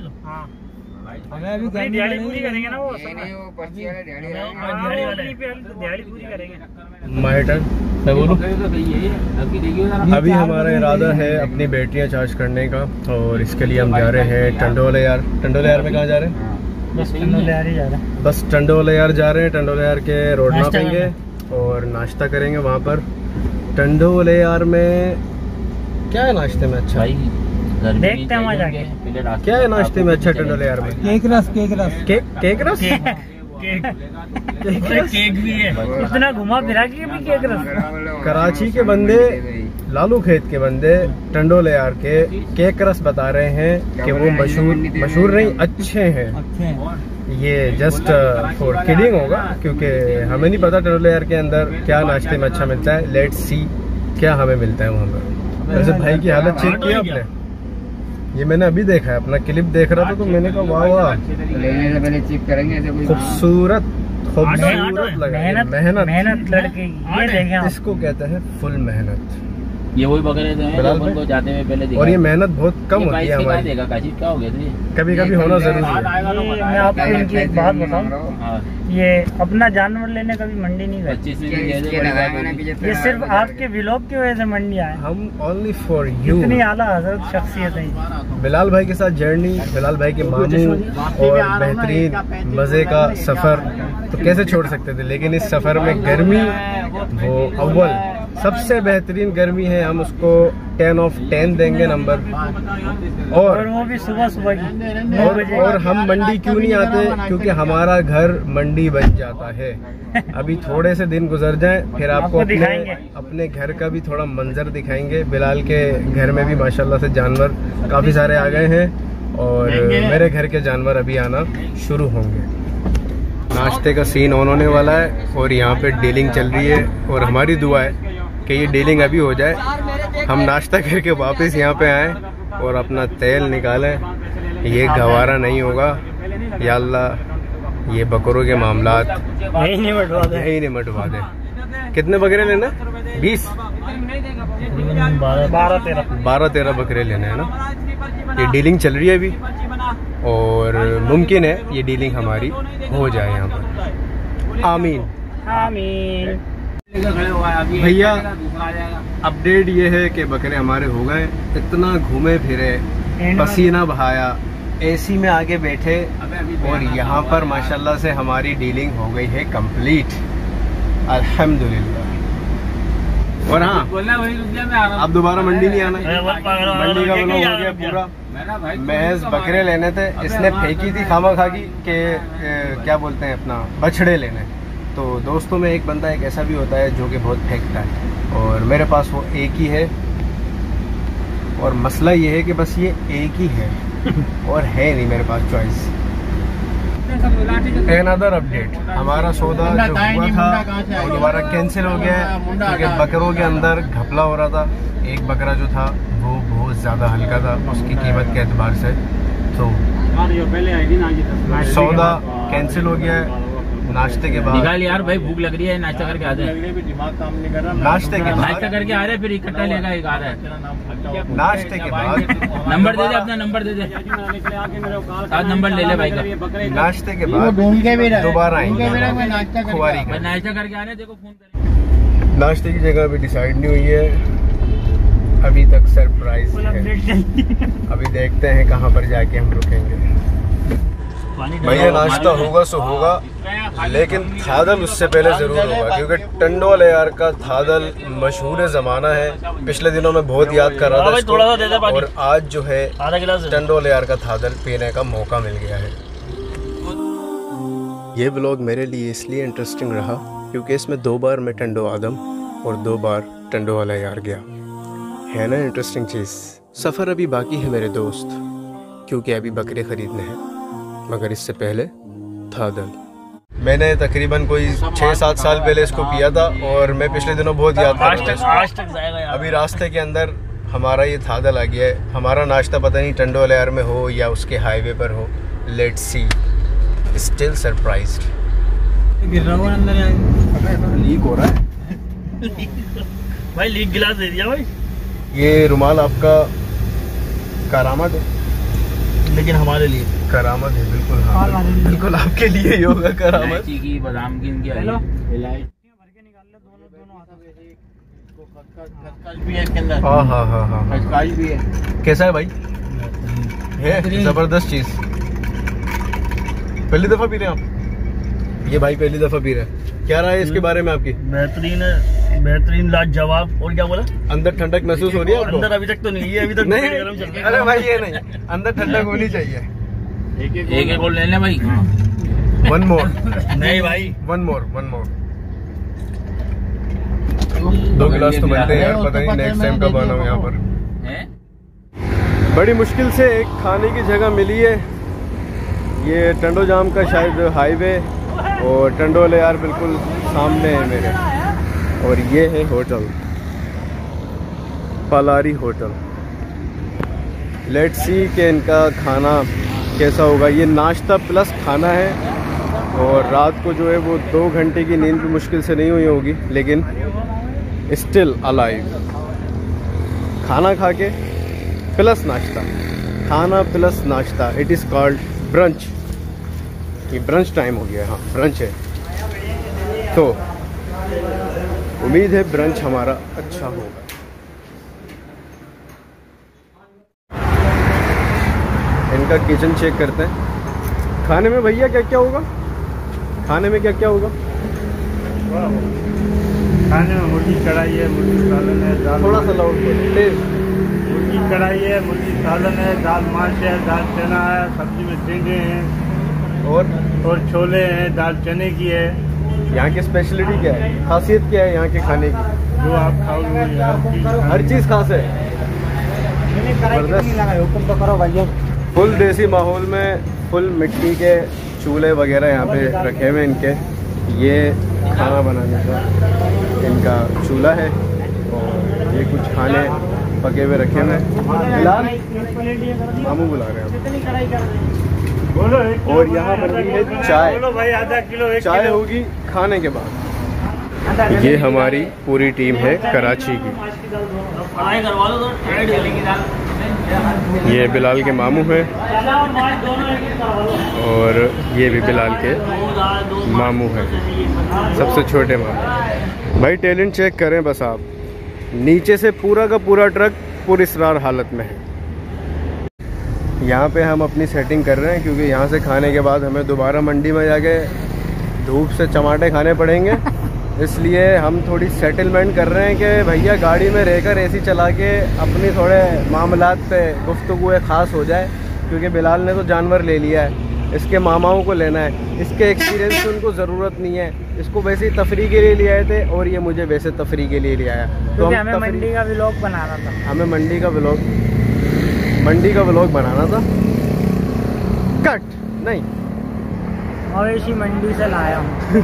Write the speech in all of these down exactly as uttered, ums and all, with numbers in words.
हाँ हमें अभी दिहाड़ी पूरी करेंगे ना वो दिहाड़ी पूरी करेंगे। माय टर्न, मैं बोलूं? अभी हमारा इरादा है अपनी बैटरियां चार्ज करने का और इसके लिए हम जा रहे हैं टंडोले यार। टंडोले यार में कहाँ जा रहे हैं? बस टंडोले यार ही जा रहे हैं। बस टंडोले यार जा रहे हैं। टंडोले यार के रोड नापेंगे और नाश्ता करेंगे वहाँ पर। टंडोले यार में क्या है नाश्ते में अच्छा? देखते हैं वहाँ जाके क्या है नाश्ते में अच्छा टंडोले यार में? Cake rusk, cake rusk, cake cake rusk, cake cake भी है। इतना घुमा फिरा के भी केक रस। कराची के बंदे, लालू खेत के बंदे टंडोले यार के केक रस बता रहे हैं कि वो मशहूर मशहूर नहीं अच्छे हैं। ये जस्ट फॉर किडिंग होगा क्योंकि हमें नहीं पता टंडोले यार के अंदर क्या नाश्ते में अच्छा मिलता है। लेट्स सी क्या हमें मिलता है वहाँ पर। वैसे भाई की हालत चेक की आपने? ये मैंने अभी देखा है, अपना क्लिप देख रहा था तो मैंने कहा वाह वाह लेने से पहले चेक करेंगे। खूबसूरत खूबसूरत लगा। मेहनत मेहनत मेहनत लड़के ये देखें, इसको कहते हैं फुल मेहनत। ये वही बकरे हैं को जाते हुए पहले और ये मेहनत बहुत कम होती है हमारी। देगा काशी क्या हो गया तो ये कभी कभी होना जरूरी है। मैं आपको इनकी एक बात बताऊं, ये अपना जानवर लेने कभी मंडी नहीं गए। ये सिर्फ आपके व्लॉग की वजह से मंडी आए। हम ओनली फॉर यू। इतनी आला हजरत शख्सियत है। बिलाल भाई के साथ जर्नी, बिलाल भाई के मामू और बेहतरीन मजे का सफर तो कैसे छोड़ सकते थे। लेकिन इस सफर में गर्मी वो अव्वल सबसे बेहतरीन गर्मी है, हम उसको टेन ऑफ टेन देंगे नंबर। और, और वो भी सुबह सुबह की और, और हम मंडी क्यों नहीं आते? क्योंकि हमारा घर मंडी बन जाता है। अभी थोड़े से दिन गुजर जाएं फिर आपको अपने, अपने घर का भी थोड़ा मंजर दिखाएंगे। बिलाल के घर में भी माशाल्लाह से जानवर काफी सारे आ गए हैं और मेरे घर के जानवर अभी आना शुरू होंगे। नाश्ते का सीन ऑन होने वाला है और यहाँ पे डीलिंग चल रही है और हमारी दुआ है कि ये डीलिंग अभी हो जाए, हम नाश्ता करके वापस यहाँ पे आएँ और अपना तेल निकालें। ये गवारा नहीं होगा या अल्लाह, ये बकरों के मामलात यही नहीं मटवा दे, यही नहीं मटवा दे। कितने बकरे लेना? बीस बारह तेरह बारह तेरह बकरे लेने हैं ना। ये डीलिंग चल रही है अभी और मुमकिन है ये डीलिंग हमारी हो जाए यहाँ पर। आमीन आमीन। भैया अपडेट ये है कि बकरे हमारे हो गए। इतना घूमे फिरे, पसीना बहाया, एसी में आगे बैठे और यहाँ पर माशाल्लाह से हमारी डीलिंग हो गई है कंप्लीट, अल्हम्दुलिल्लाह। और हाँ, अब दोबारा मंडी नहीं आना। मंडी का ब्लॉग हो गया पूरा। महज बकरे लेने थे, इसने फेंकी थी खामा खागी के क्या बोलते हैं अपना बछड़े लेने। तो दोस्तों में एक बंदा एक ऐसा भी होता है जो कि बहुत फेंकता है और मेरे पास वो एक ही है। और मसला ये है कि बस ये एक ही है और है नहीं मेरे पास चॉइस। अनदर अपडेट, हमारा सौदा जो हुआ था वो दोबारा कैंसिल हो गया है क्योंकि बकरों के अंदर घपला हो रहा था। एक बकरा जो था वो बहुत ज़्यादा हल्का था उसकी कीमत के एतबार से, तो सौदा कैंसिल हो गया है। नाश्ते के बाद निकाल यार भाई, भूख लग रही है, नाश्ता करके आ जाए। नाश्ते के नाश्ता करके आ रहे फिर इकट्ठा लेगा एक आ रहा है। नाश्ते के बाद नंबर दे दे, अपना नंबर दे दे, साथ नंबर ले ले भाई का। नाश्ते के बाद दोबारा आएंगे खुआरी का। नाश्ता करके आ रहे देखो फोन करें। नाश्ते की जगह अभी डिसाइड नहीं हुई है, अभी तक सरप्राइज है। अभी देखते हैं कहाँ पर जाके हम रुकेंगे। भैया नाश्ता होगा सो होगा, लेकिन थादल उससे पहले ज़रूर होगा क्योंकि टंडोले यार का थादल मशहूर ज़माना है। पिछले दिनों में बहुत याद कर रहा था इसको, और आज जो है टंडोले यार का थादल पीने का मौका मिल गया है। ये व्लॉग मेरे लिए इसलिए इंटरेस्टिंग रहा क्योंकि इसमें दो बार मैं टंडो आदम और दो बार टंडोले यार गया। है ना इंटरेस्टिंग चीज़। सफ़र अभी बाकी है मेरे दोस्त, क्योंकि अभी बकरे ख़रीदने हैं, मगर इससे पहले थादल। मैंने तकरीबन कोई छः सात साल पहले इसको पिया था और मैं पिछले दिनों बहुत याद कर रहा था। अभी रास्ते के अंदर हमारा ये थादल आ गया है। हमारा नाश्ता पता नहीं टंडोले यार में हो या उसके हाईवे पर हो, let's see. Still surprised. Leak हो रहा है भाई, लीक गिलास दे दिया भाई। ये रुमाल आपका करामत है? लेकिन हमारे लिए करामत है। बिल्कुल हाँ, बिल्कुल आपके लिए ही होगा करामत। की बादाम की इनकी हेलो भी है इसके अंदर। हाँ हाँ हाँ हाँ खसकास भी है। कैसा है भाई? है जबरदस्त चीज। पहली दफा पी रहे हैं आप? ये भाई पहली दफा पी रहे हैं। क्या रहा है इसके बारे में आपकी? बेहतरीन है, बेहतरीन लाजवाब। और क्या बोला? अंदर ठंडक महसूस हो रही है आपको? अंदर अभी तक तो नहीं है, अभी तक नहीं गरम चल रहा है। अरे भाई ये नहीं, अंदर ठंडक होनी चाहिए। एक एक और ले लें भाई। One more. नहीं भाई, वन मोर वन मोर। दो गिलास तो बनते हैं यार, पता नहीं नेक्स्ट टाइम कब आना हो यहाँ पर। बड़ी मुश्किल से एक खाने की जगह मिली है। ये टंडो जाम का शायद हाईवे, और टंडोले यार बिल्कुल सामने है मेरे। और ये है hotel, Palari hotel. Let's see कि इनका खाना कैसा होगा। ये नाश्ता प्लस खाना है, और रात को जो है वो दो घंटे की नींद भी मुश्किल से नहीं हुई होगी, लेकिन स्टिल अलाइव। खाना खा के प्लस नाश्ता, खाना प्लस नाश्ता, इट इज़ कॉल्ड ब्रंच। ये ब्रंच टाइम हो गया है। हाँ ब्रंच है, तो उम्मीद है ब्रंच हमारा अच्छा होगा। इनका किचन चेक करते हैं। खाने में भैया क्या क्या होगा? खाने में क्या क्या होगा? खाने में मुर्गी कढ़ाई है, मुर्गी सालन है, दाल थोड़ा सा लाउड तेज। मुर्गी कढ़ाई है, मुर्गी सालन है, दाल माश है, दाल चना है, सब्जी में टेंगे हैं, और और छोले हैं, दाल चने की है। यहाँ की स्पेशलिटी क्या है, खासियत क्या है यहाँ के खाने की? जो आप खाओगे हर चीज़ खास है। हुक्म तो करो भैया। फुल देसी माहौल में, फुल मिट्टी के चूल्हे वगैरह यहाँ पे रखे हुए इनके। ये खाना बनाने का इनका चूल्हा है, और ये कुछ खाने पके हुए रखे हुए हैं। फिलहाल मामू बुला रहे हैं। और यहाँ बन रही है चाय। भाई आधा किलो चाय होगी खाने के बाद। ये हमारी पूरी टीम है कराची की। ये बिलाल के मामू हैं, और ये भी बिलाल के मामू हैं, सबसे छोटे मामू। भाई टैलेंट चेक करें बस आप। नीचे से पूरा का पूरा ट्रक पुरस्रार हालत में है। यहाँ पे हम अपनी सेटिंग कर रहे हैं, क्योंकि यहाँ से खाने के बाद हमें दोबारा मंडी में जाके धूप से चमाटे खाने पड़ेंगे। इसलिए हम थोड़ी सेटलमेंट कर रहे हैं कि भैया गाड़ी में रहकर एसी चला के अपनी थोड़े मामलात पे गुफ्तगू ख़ास हो जाए, क्योंकि बिलाल ने तो जानवर ले लिया है, इसके मामाओं को लेना है। इसके एक्सपीरियंस की उनको ज़रूरत नहीं है। इसको वैसे ही तफरी के लिए ले आए थे, और ये मुझे वैसे तफरी के लिए ले आया। तो हम हमें मंडी का व्लॉग बनाना था। हमें मंडी का व्लॉग मंडी का व्लॉग बनाना था। कट नहीं, और इसी मंडी से लाया हूँ।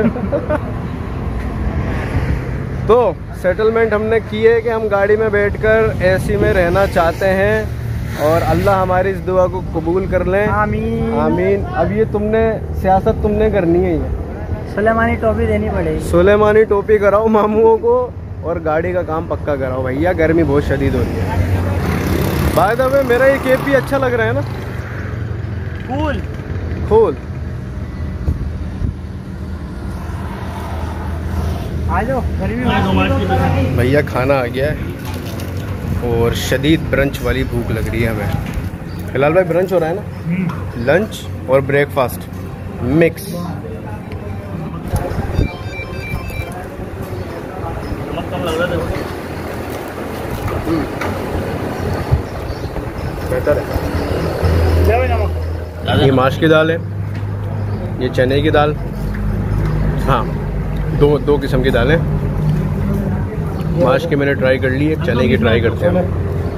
तो सेटलमेंट हमने की है कि हम गाड़ी में बैठकर एसी में रहना चाहते हैं, और अल्लाह हमारी इस दुआ को कबूल कर लें। आमीन आमीन। अब ये तुमने सियासत तुमने करनी है, ये सुलेमानी टोपी देनी पड़ेगी। सुलेमानी टोपी कराओ मामूओं को, और गाड़ी का काम पक्का कराओ भैया, गर्मी बहुत शदीद हो रही है। बाय द वे मेरा ये केप भी अच्छा लग रहा है ना, कूल कूल। आ जाओ, गर्मी भैया खाना आ गया है, और शदीद ब्रंच वाली भूख लग रही है हमें। फिलहाल भाई ब्रंच हो रहा है ना, लंच और ब्रेकफास्ट मिक्स। बेहतर है। ये माश की दाल है, ये चने की दाल। हाँ, दो दो किस्म की दालें। माश की मैंने ट्राई कर ली है, चने की ट्राई करते हैं।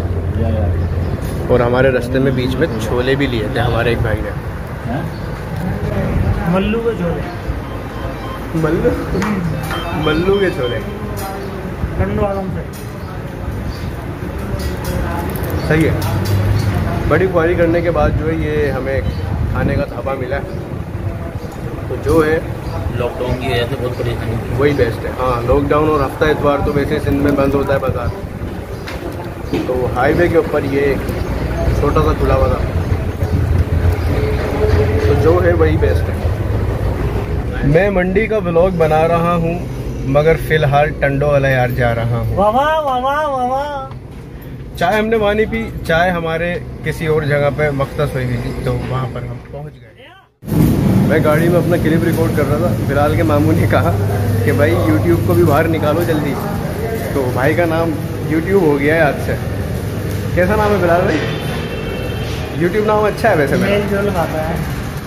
और हमारे रास्ते में बीच में छोले भी लिए थे हमारे एक भाई ने। मल्लू के छोले। मल्लू मल्लू के छोले सही है। बड़ी क्वारी करने के बाद जो है ये हमें खाने का ढाबा मिला है, तो जो है लॉकडाउन की वजह से बहुत परेशानी थी, वही बेस्ट है। हाँ, लॉकडाउन और हफ्ता इतवार तो वैसे सिंध में बंद होता है बाजार, तो हाईवे के ऊपर ये छोटा सा खुला हुआ था, मैं मंडी का व्लॉग बना रहा हूँ मगर फिलहाल टंडो वाला यार जा रहा हूँ। वाह वाह वाह वाह। चाय हमने वहाँ पी, चाय हमारे किसी और जगह पे मख्तस हुई थी तो वहाँ पर हम पहुँच गए। मैं गाड़ी में अपना क्लिप रिकॉर्ड कर रहा था, फिलहाल के मामू ने कहा कि भाई यूट्यूब को भी बाहर निकालो जल्दी, तो भाई का नाम यूट्यूब हो गया है आज से। कैसा नाम है बिलाल भाई? यूट्यूब नाम अच्छा है वैसे मेल खाता है।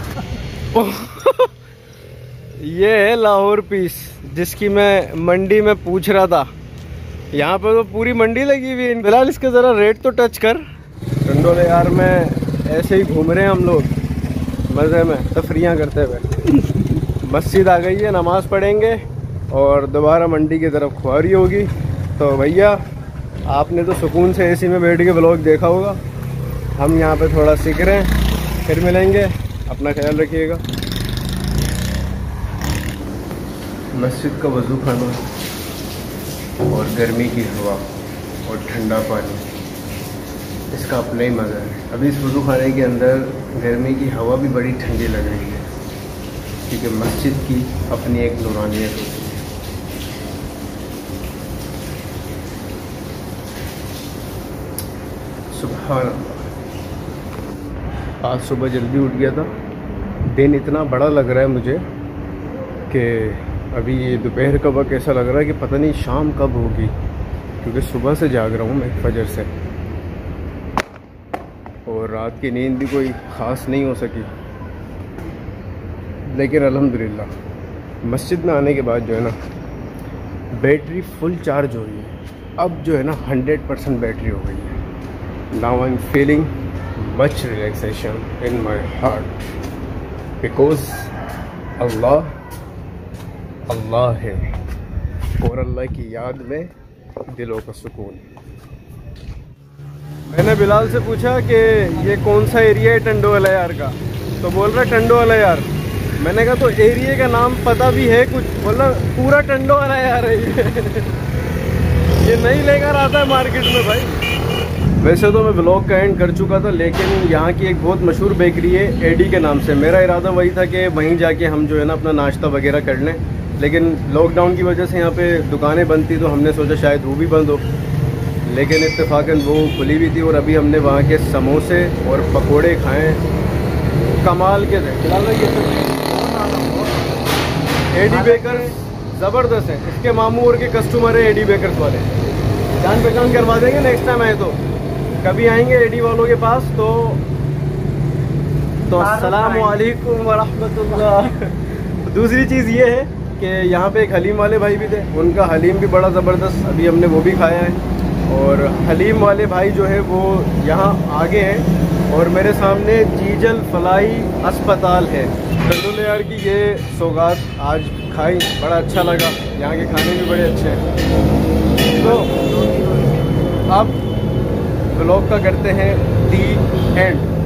ये है लाहौर पीस जिसकी मैं मंडी में पूछ रहा था। यहाँ पे तो पूरी मंडी लगी हुई है। फिलहाल इसके ज़रा रेट तो टच कर। टंडोले यार में ऐसे ही घूम रहे हैं हम लोग मज़े में तफरियाँ करते हुए। मस्जिद आ गई है, नमाज़ पढ़ेंगे और दोबारा मंडी की तरफ खुआरी होगी। तो भैया आपने तो सुकून से एसी में बैठ के व्लॉग देखा होगा, हम यहाँ पे थोड़ा सीख रहे हैं, फिर मिलेंगे। अपना ख्याल रखिएगा। मस्जिद का वज़ू खाना और गर्मी की हवा और ठंडा पानी, इसका अपना ही मज़ा है। अभी इस वज़ू खाने के अंदर गर्मी की हवा भी बड़ी ठंडी लग रही है क्योंकि मस्जिद की अपनी एक नूरानियत होती है। सुभान अल्लाह। आज सुबह जल्दी उठ गया था। दिन इतना बड़ा लग रहा है मुझे कि अभी ये दोपहर का वक्त ऐसा लग रहा है कि पता नहीं शाम कब होगी, क्योंकि सुबह से जाग रहा हूँ मैं फजर से और रात की नींद भी कोई ख़ास नहीं हो सकी। लेकिन अल्हम्दुलिल्लाह मस्जिद में आने के बाद जो है ना बैटरी फुल चार्ज हो रही है। अब जो है ना हंड्रेड परसेंट बैटरी हो गई है। Now I am feeling much relaxation in my heart because अल्लाह अल्लाह है और अल्लाह की याद में दिलों का सुकून। मैंने बिलाल से पूछा कि ये कौन सा एरिया है टंडो वाला यार का, तो बोल रहा टंडो वाला यार। मैंने कहा तो एरिया का नाम पता भी है कुछ? बोला पूरा टंडो वाला यार है ये। ये नहीं लेकर आता है मार्केट में भाई। वैसे तो मैं व्लॉग का एंड कर चुका था, लेकिन यहाँ की एक बहुत मशहूर बेकरी है एडी के नाम से। मेरा इरादा वही था कि वहीं जाके हम जो है ना अपना नाश्ता वगैरह कर लें, लेकिन लॉकडाउन की वजह से यहाँ पे दुकानें बंद थी तो हमने सोचा शायद वो भी बंद हो, लेकिन इत्तेफाकन वो खुली हुई थी। और अभी हमने वहाँ के समोसे और पकोड़े खाए, कमाल के थे। फिलहाल एडी बेकर्स ज़बरदस्त है। इसके मामू और के कस्टमर है एडी बेकर्स वाले, जान पहचान करवा देंगे नेक्स्ट टाइम आए तो। कभी आएंगे एडी वालों के पास तो तो अस्सलाम वालेकुम व रहमतुल्लाह। दूसरी चीज़ ये है कि यहाँ पे एक हलीम वाले भाई भी थे, उनका हलीम भी बड़ा ज़बरदस्त, अभी हमने वो भी खाया है। और हलीम वाले भाई जो है वो यहाँ आगे हैं और मेरे सामने जीजल फलाई अस्पताल है। टंडोले यार की ये सौगात आज खाई, बड़ा अच्छा लगा। यहाँ के खाने भी बड़े अच्छे हैं। तो अब व्लॉग का करते हैं दी एंड।